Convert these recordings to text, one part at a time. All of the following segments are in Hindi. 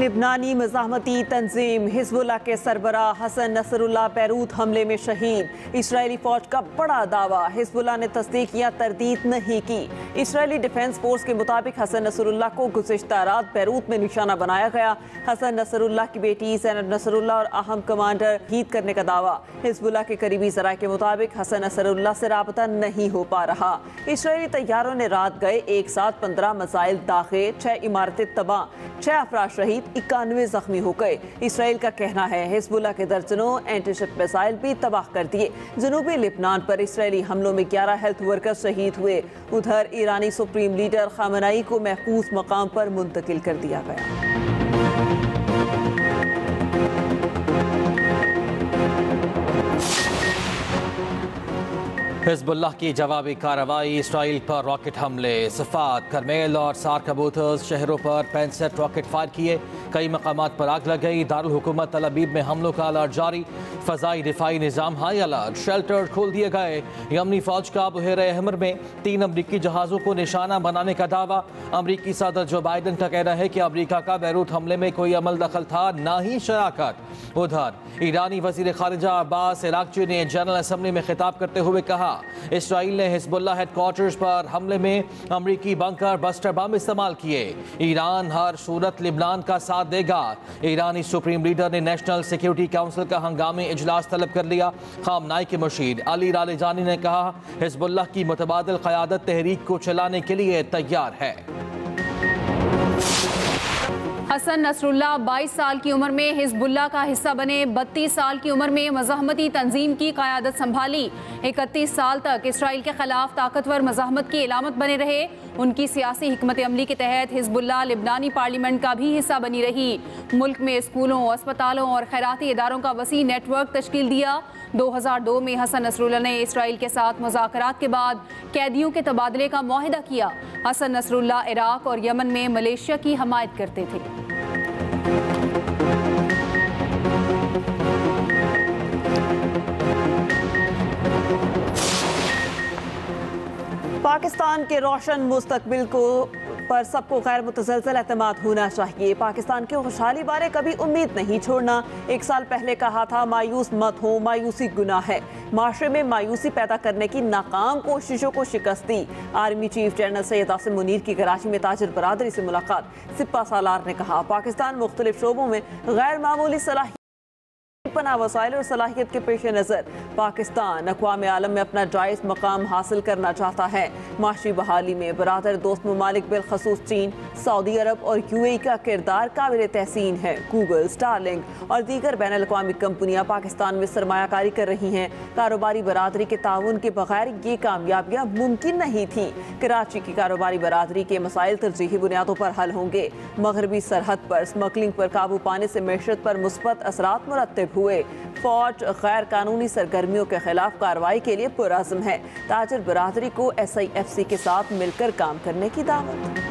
लिबनानी मज़ाहमती तंजीम हिज़्बुल्लाह के सरबराह हसन नसरुल्लाह बैरूत हमले में शहीद। इजरायली फौज का बड़ा दावा, हिज़्बुल्लाह ने तस्दीक या तरदीद नहीं की। इजरायली डिफेंस फोर्स के मुताबिक हसन नसरुल्लाह को गुज़िश्ता रात बैरूत में निशाना बनाया गया। हसन नसरुल्लाह की बेटी ज़ैनब नसरुल्लाह और अहम कमांडर शहीद करने का दावा। हिज़्बुल्लाह के करीबी ज़राए के मुताबिक हसन नसरुल्लाह से राबता नहीं हो पा रहा। इजरायली तैयारों ने रात गए एक साथ 15 मिसाइल दागे, 6 इमारतें तबाह, 6 अफराद शहीद, 91 जख्मी हो गए। इसराइल का कहना है हिज़्बुल्लाह के दर्जनों एंटीशिप मिसाइल भी तबाह कर दिए। जनूबी लिबनान पर इसराइली हमलों में 11 हेल्थ वर्कर शहीद हुए। उधर ईरानी सुप्रीम लीडर खामेनेई को महफूज मकाम पर मुंतकिल कर दिया गया। हिज़्बुल्लाह की जवाबी कार्रवाई, इसराइल पर रॉकेट हमले, सफ़ात, करमेल और सार कबूतर्स शहरों पर 65 रॉकेट फायर किए। कई मकामात पर आग लग गई। दारुल हुकूमत तल अबीब में हमलों का अलर्ट जारी। फ़ज़ाई दिफाई निज़ाम हाई अलर्ट, शेल्टर खोल दिए गए। यमनी फ़ौज का बहरे अहमर में 3 अमरीकी जहाज़ों को निशाना बनाने का दावा। अमरीकी सदर जो बाइडन का कहना है कि अमरीका का बैरूत हमले में कोई अमल दखल था, ना ही शराकत। उधर ईरानी वज़ीर ख़ारिजा अब्बास इराक़ची ने जनरल असम्बली में खिताब करते हुए कहा, इसराइल ने हिज़्बुल्लाह हेडक्वार्टर्स पर हमले में अमरीकी बंकर बस्टर बम इस्तेमाल किए। ईरान हर सूरत लिबनान का साथ देगा। ईरानी सुप्रीम लीडर ने नेशनल सिक्योरिटी काउंसिल का हंगामी इजलास तलब कर लिया। खामनाई के मुशीर अली रालेजानी ने कहा, हिज़्बुल्लाह की मुतबादिल क़यादत तहरीक को चलाने के लिए तैयार है। हसन नसरुल्लाह 22 साल की उम्र में हिज़्बुल्लाह का हिस्सा बने। 32 साल की उम्र में मज़ाहमती तंजीम की क़यादत संभाली। 31 साल तक इसराइल के खिलाफ ताकतवर मज़ाहमत की इलामत बने रहे। उनकी सियासी हिकमत अमली के तहत हिज़्बुल्लाह लिबनानी पार्लियामेंट का भी हिस्सा बनी रही। मुल्क में स्कूलों, अस्पतालों और खैराती इदारों का वसी नेटवर्क तश्कील दिया। 2002 में हसन नसरुल्लाह ने इसराइल के साथ मुज़ाकरात के बाद कैदियों के तबादले का मुआहिदा किया। हसन नसरुल्लाह इराक और यमन में मलेशिया की हमायत करते थे। पाकिस्तान के रोशन मुस्तकबिल को पर सबको गैर मुतज़लज़ल एतमाद होना चाहिए। पाकिस्तान की खुशहाली बारे कभी उम्मीद नहीं छोड़ना। 1 साल पहले कहा था मायूस मत हो, मायूसी गुनाह है। माशरे में मायूसी पैदा करने की नाकाम कोशिशों को शिकस्त दी। Army chief general Syed Asim Munir की कराची में ताजिर बरादरी से मुलाकात। सिपा सालार ने कहा, पाकिस्तान मुख्तलिफ शोबों में गैर मामूली सलाहियत पना वसाइल और सलाहियत के पेश नज़र पाकिस्तान अक़वाम आलम में अपना जायज़ मकाम हासिल करना चाहता है। माशी बहाली में बरादर दोस्त ममालिक बिलखसूस चीन, सऊदी अरब और UAE का किरदार काबिल तहसीन है। गूगल, स्टारलिंक और दीगर बैन अल-अक़वामी कंपनियाँ पाकिस्तान में सरमायाकारी कर रही हैं। कारोबारी बरादरी के ताउन के बगैर ये कामयाबियाँ मुमकिन नहीं थी। कराची की कारोबारी बरादरी के मसाइल तरजीही बुनियादों पर हल होंगे। मगरबी सरहद पर स्मगलिंग पर काबू पाने से मैशत पर मुस्बत असरात मुरत्तब हुए। फौज गैर कानूनी सरगर्मियों के खिलाफ कार्रवाई के लिए पुरअज़्म है। ताजिर बरादरी को SIFC के साथ मिलकर काम करने की दावत।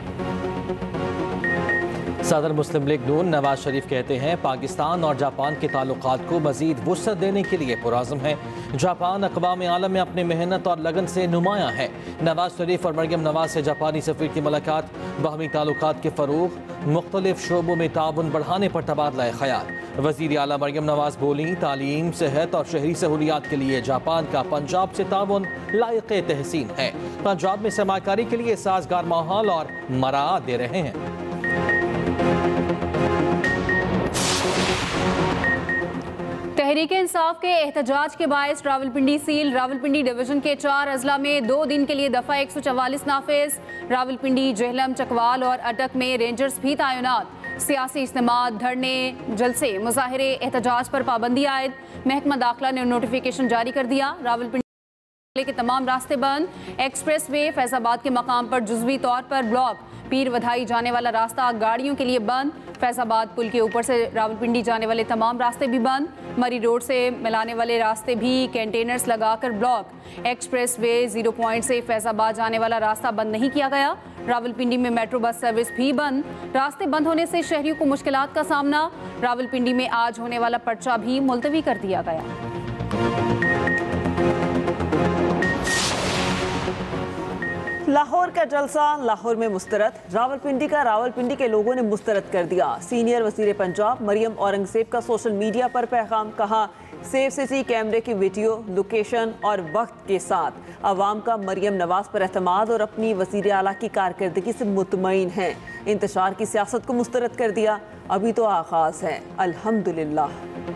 सदर मुस्लिम लीग नून नवाज शरीफ कहते हैं, पाकिस्तान और जापान के ताल्लुकात को मजीद वुसअत देने के लिए पुरअज़्म है। जापान अक़वाम आलम में अपनी मेहनत और लगन से नुमायाँ है। नवाज शरीफ और मरियम नवाज से जापानी सफ़ीर की मुलाकात, बाहमी ताल्लुकात के फ़रोग़, मुख्तलिफ शोबों में ताउन बढ़ाने पर तबादला ख़याल। वज़ीर आला मरियम नवाज बोली, तालीम, सेहत और शहरी सहूलियात के लिए जापान का पंजाब से ताउन लायक़ तहसीन है। पंजाब में सरमाकारी के लिए साजगार माहौल और मराद दे रहे हैं। तहरीक इंसाफ के एहतजाज के बायस रावलपिंडी सील। रावलपिंडी डिवीजन के 4 अजला में 2 दिन के लिए दफ़ा 144 नाफिज। रावलपिंडी, जेहलम, चकवाल और अटक में रेंजर्स भी तैनात। सियासी इज्तिमा, धरने, जलसे, मुजाहिरे, एहतजाज पर पाबंदी आयद। महकमा दाखिला ने नोटिफिकेशन जारी कर दिया। रावलपिंडी के तमाम रास्ते बंद। एक्सप्रेस वे फैजाबाद के मकाम पर जुज़वी तौर पर ब्लॉक। पीर वधाई जाने वाला रास्ता गाड़ियों के लिए बंद। फैजाबाद पुल के ऊपर से रावलपिंडी जाने वाले तमाम रास्ते भी बंद। मरी रोड से मिलाने वाले रास्ते भी कंटेनर्स लगाकर ब्लॉक। एक्सप्रेस वे 0 पॉइंट से फैजाबाद जाने वाला रास्ता बंद नहीं किया गया। रावलपिंडी में मेट्रो बस सर्विस भी बंद। रास्ते बंद होने से शहरियों को मुश्किलात का सामना। रावलपिंडी में आज होने वाला पर्चा भी मुलतवी कर दिया गया। लाहौर का जलसा लाहौर में मुस्तरद, रावलपिंडी का रावलपिंडी के लोगों ने मुस्तरद कर दिया। सीनियर वजीर पंजाब मरियम औरंगजेब का सोशल मीडिया पर पैगाम, कहा सेफ सिटी कैमरे की वीडियो लोकेशन और वक्त के साथ अवाम का मरियम नवाज पर एतमाद और अपनी वजीर आला की कारकर्दगी से मुतमईन है। इंतशार की सियासत को मुस्तरद कर दिया, अभी तो आगाज है, अल्हम्दुलिल्लाह।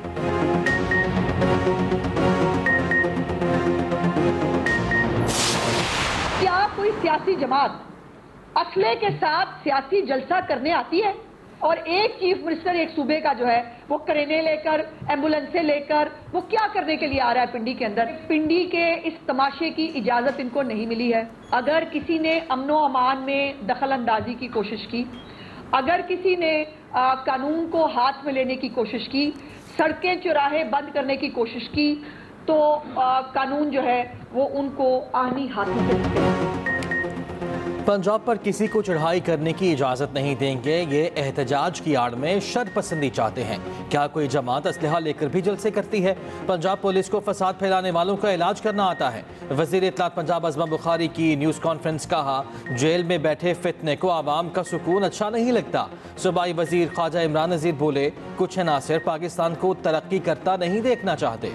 क्या कोई सियासी जमात असले के साथ सियासी जलसा करने आती है? और एक चीफ मिनिस्टर एक सूबे का जो है वो करेने लेकर, एम्बुलेंसें लेकर, वो क्या करने के लिए आ रहा है पिंडी के अंदर? पिंडी के इस तमाशे की इजाजत इनको नहीं मिली है। अगर किसी ने अमनो अमान में दखल अंदाजी की कोशिश की, अगर किसी ने कानून को हाथ में लेने की कोशिश की, सड़कें चौराहे बंद करने की कोशिश की, तो कानून जो है वो उनको आनी हाथों से। पंजाब पर किसी को चढ़ाई करने की इजाजत नहीं देंगे, ये एहतजाज की आड़ में शरपसंदी चाहते हैं। क्या कोई जमात असलहा लेकर भी जलसे करती है? पंजाब पुलिस को फसाद फैलाने वालों का इलाज करना आता है। वजीर इत्तलात पंजाब अज़मा बुखारी की न्यूज़ कॉन्फ्रेंस, कहा जेल में बैठे फितने को आवाम का सुकून अच्छा नहीं लगता। सूबाई वजीर ख्वाजा इमरान नज़ीर बोले, कुछ अनासर पाकिस्तान को तरक्की करता नहीं देखना चाहते।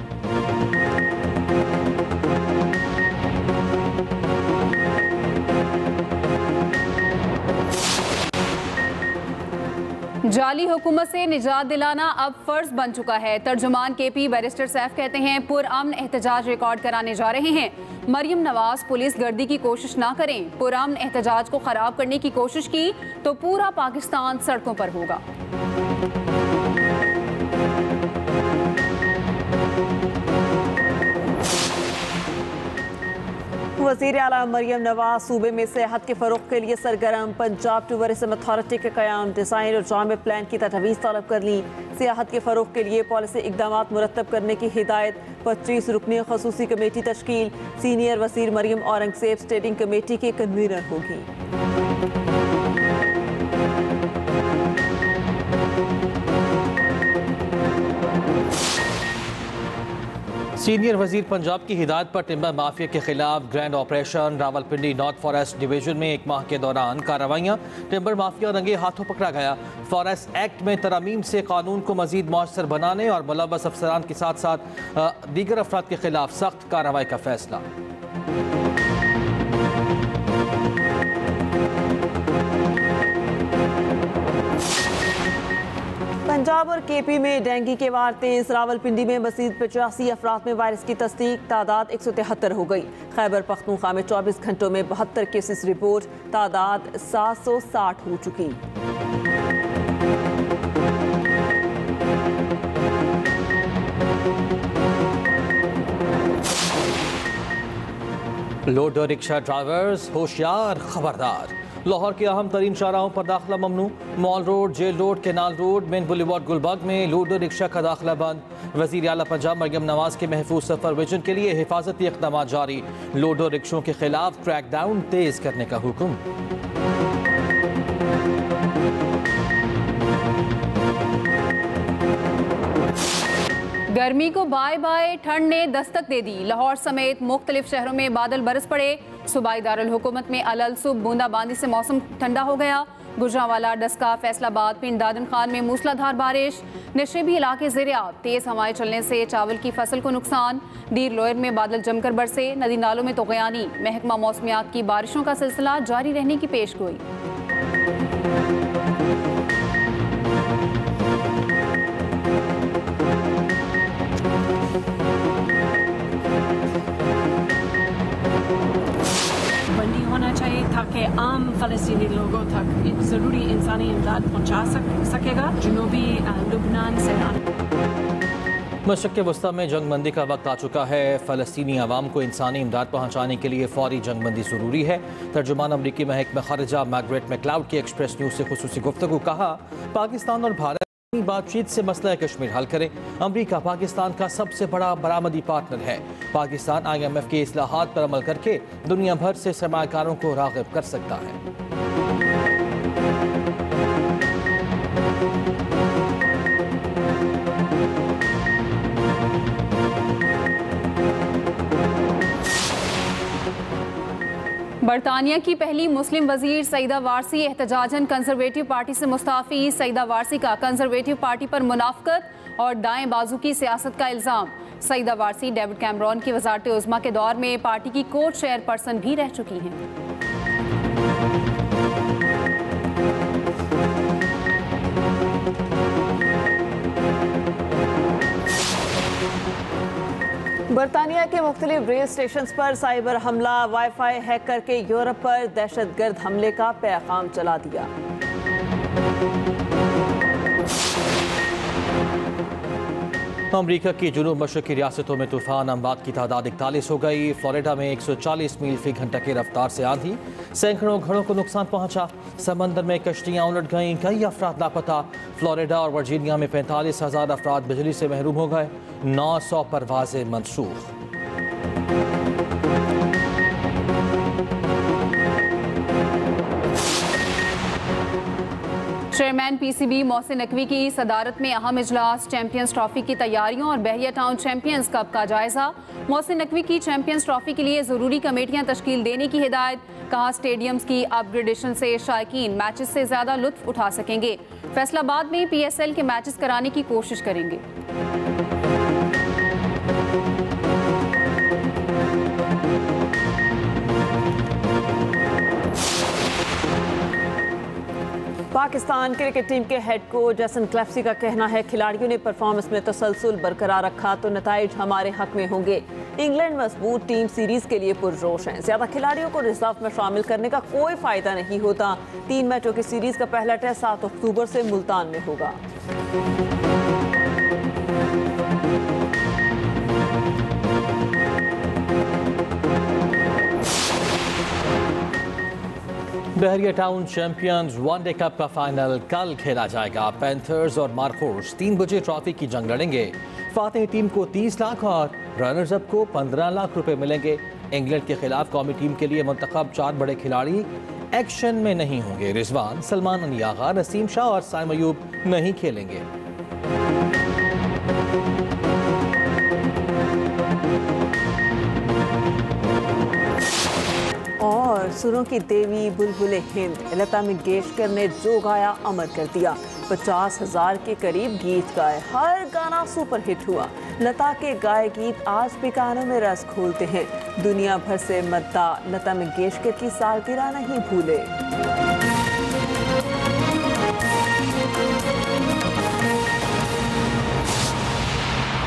जाली हुकूमत से निजात दिलाना अब फर्ज बन चुका है। तर्जुमान केपी बैरिस्टर सैफ कहते हैं, पुरअमन एहतजाज रिकॉर्ड कराने जा रहे हैं। मरियम नवाज पुलिस गर्दी की कोशिश ना करें। पुरअमन एहतजाज को खराब करने की कोशिश की तो पूरा पाकिस्तान सड़कों पर होगा। वज़ीर आला मरियम नवाज सूबे में सेहत के फ़रोग़ के लिए सरगर्म। पंजाब टूरिज्म अथॉरिटी के क़याम, डिज़ाइन और जामे प्लान की तजवीज़ तलब कर ली। सियाहत के फ़रोग़ के लिए पॉलिसी इक़दाम मुरतब करने की हिदायत। 25 रुकनी खसूसी कमेटी तश्कील। सीनियर वज़ीर मरियम औरंगजेब स्टेडिंग कमेटी की कन्वीनर होगी। सीनियर वजीर पंजाब की हिदायत पर टिम्बर माफिया के खिलाफ grand operation. Rawalpindi north forest division में एक माह के दौरान कार्रवाइयाँ। टिम्बर माफिया रंगे हाथों पकड़ा गया। फॉरेस्ट एक्ट में तरमीम से कानून को मजीद मौसर बनाने और मुलव्वस अफसरान के साथ साथ दीगर अफराद के खिलाफ सख्त कार्रवाई का फैसला। पंजाब और केपी में डेंगू के वार तेज। रावलपिंडी में मजीद 85 अफराद में वायरस की तस्दीक, तादाद 173 हो गई। खैबर पख्तूनख्वा में 24 घंटों में 72 केसेस रिपोर्ट, तादाद 760 हो चुकी। लोडो रिक्शा ड्राइवर्स होशियार, खबरदार। लाहौर के अहम तरीन शाहराहों पर दाखिला ममनू। Mall road, jail road, canal road, main boulevard Gulberg में लूडो रिक्शा का दाखिला बंद। वज़ीर आला पंजाब मरियम नवाज के महफूज सफर विजन के लिए हिफाजती इक़दाम जारी। लूडो रिक्शों के खिलाफ क्रैकडाउन तेज करने का हुक्म। गर्मी को बाय बाय, ठंड ने दस्तक दे दी। लाहौर समेत मुख्तलिफ शहरों में बादल बरस पड़े। सूबाई दारुल हुकूमत में अलल सुबह बूंदाबांदी से मौसम ठंडा हो गया। गुजरांवाला, डस्का, फैसलाबाद, पिंड दादन खान में मूसलाधार बारिश। नशेबी इलाके ज़ेर-आब, तेज हवाएं चलने से चावल की फसल को नुकसान। दीर लोयर में बादल जमकर बरसे। नदी नालों में तोग़यानी। महकमा मौसमियात की बारिशों का सिलसिला जारी रहने की पेशगोई। बंदी होना चाहिए ताकि आम फ़लस्तीनी लोगों तक ज़रूरी इंसानी इमदाद पहुँचा सकेगा। जनूबी लुबनान से मशरक़ वस्ता में जंगबंदी का वक्त आ चुका है। फ़लस्तीनी अवाम को इंसानी इमदाद पहुँचाने के लिए फ़ौरी जंगबंदी ज़रूरी है। तर्जुमान अमरीकी महकमा ख़ारिजा मैग्रेट मैक्लाउड की एक्सप्रेस न्यूज़ से खुसूसी गुफ्तगू, कहा पाकिस्तान और भारत बातचीत से मसला कश्मीर हल करें। अमरीका पाकिस्तान का सबसे बड़ा बरामदी पार्टनर है। पाकिस्तान IMF के इस्लाहात पर अमल करके दुनिया भर से सरमाकारों को राग़िब कर सकता है। बरतानिया की पहली मुस्लिम वजीर सईदा वारसी एहतजाजन कंजरवेटिव पार्टी से मुस्ताफ़ी। सईदा वारसी का कंजरवेटिव पार्टी पर मुनाफकत और दाएं बाजू की सियासत का इल्ज़ाम। सईदा वारसी डेविड कैमरॉन की वज़ारत उज़्मा के दौर में पार्टी की को चेयरपर्सन भी रह चुकी हैं। बरतानिया के मुख्तलिफ रेल स्टेशन पर साइबर हमला, वाईफाई हैक करके यूरोप पर दहशतगर्द हमले का पैगाम चला दिया। अमरीका की जुनूब मशरकी रियासतों में तूफान अमवात की तादाद 41 हो गई। फ्लोरिडा में 140 मील फी घंटा की रफ्तार से आंधी, सैकड़ों घरों को नुकसान पहुंचा। समंदर में कश्तियां उलट गईं, कई अफराद लापता। फ्लोरिडा और वर्जीनिया में 45,000 अफराद बिजली से महरूम हो गए। 900 परवाजें मनसूख। चेयरमैन पीसीबी मोहसिन नकवी की सदारत में अहम इजलास। चैंपियंस ट्रॉफी की तैयारियों और बहरिया टाउन चैंपियंस कप का जायजा। मोहसिन नकवी की चैंपियंस ट्रॉफी के लिए जरूरी कमेटियां तश्कील देने की हिदायत। कहा स्टेडियम्स की अपग्रेडेशन से शायकीन मैचेस से ज्यादा लुत्फ उठा सकेंगे। फैसलाबाद में PSL के मैचेस कराने की कोशिश करेंगे। पाकिस्तान क्रिकेट टीम के हेड कोच जैसन क्लेफ्सी का कहना है, खिलाड़ियों ने परफॉर्मेंस में तसलसल बरकरार रखा तो नताइज हमारे हक में होंगे। इंग्लैंड मजबूत टीम सीरीज के लिए पुरजोश है। ज्यादा खिलाड़ियों को रिजर्व में शामिल करने का कोई फायदा नहीं होता। 3 मैचों की सीरीज का पहला टेस्ट 7 अक्टूबर से मुल्तान में होगा। Bahria town champions one day cup का फाइनल कल खेला जाएगा। पैंथर्स और मार्कोर्स 3 बजे ट्रॉफी की जंग लड़ेंगे। फातेह टीम को 30 लाख और रनर्स अप को 15 लाख रुपए मिलेंगे। इंग्लैंड के खिलाफ कौमी टीम के लिए मुंतखब 4 बड़े खिलाड़ी एक्शन में नहीं होंगे। रिजवान, सलमान अली आगा, नसीम शाह और साइम अयूब नहीं खेलेंगे। और सुरों की देवी बुलबुल हिंद लता मंगेशकर ने जो गाया अमर कर दिया। 50,000 के करीब गीत गाए, हर गाना सुपर हिट हुआ। लता के गाए गीत आज भी कानों में रस खोलते हैं। दुनिया भर से मद्दा लता मंगेशकर की सालगिरह नहीं भूले।